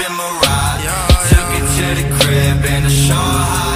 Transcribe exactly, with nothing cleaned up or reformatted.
in my ride. Took it to the crib and I show her how